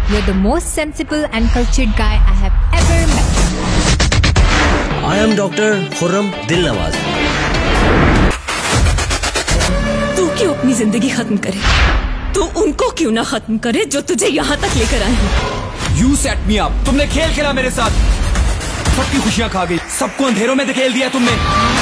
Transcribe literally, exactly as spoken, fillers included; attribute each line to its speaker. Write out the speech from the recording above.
Speaker 1: You're the most sensible and cultured guy I have ever met.
Speaker 2: I am Doctor Khurram Dilnawaz.
Speaker 3: तू क्यों अपनी जिंदगी खत्म करे? तू उनको क्यों ना खत्म करे जो तुझे यहाँ तक लेकर आए हैं?
Speaker 4: You set me up. तुमने खेल खेला मेरे साथ, सबकी खुशियाँ खा गई, सबको अंधेरों में धकेल दिया तुमने।